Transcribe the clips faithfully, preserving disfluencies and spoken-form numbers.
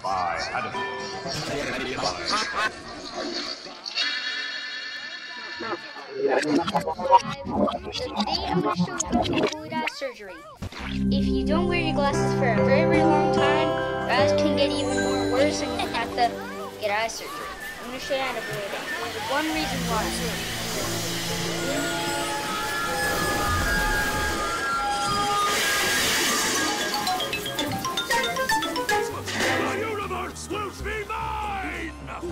Bye. So today I'm going to show you how to avoid eye surgery. If you don't wear your glasses for a very, very long time, your eyes can get even more worse and you can have to get eye surgery. I'm going to show you how to avoid it. There's one reason why. The universe will be mine!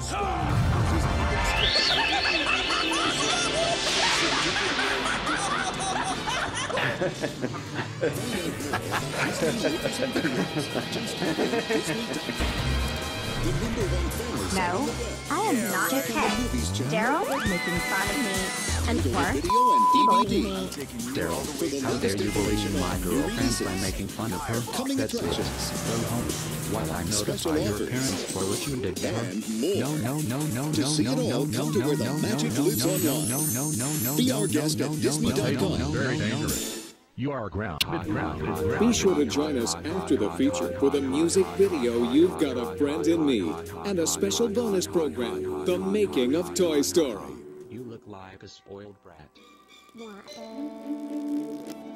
No, I am not okay. Daryl is making fun of me, and worse, bullying me. Daryl, how dare you bully my girlfriend by making fun of her? That's vicious. Go home while I notify your parents for what you did to her. No, no, no, no, no, no, no, no, no, no, no, no, no, no, no, no, no, no, Be our guest at Disney dot com. Very dangerous. You are grounded, grounded. Be sure to join us after the feature for the music video You've Got a Friend in Me and a special bonus program, The Making of Toy Story. You look like a spoiled brat. Yeah.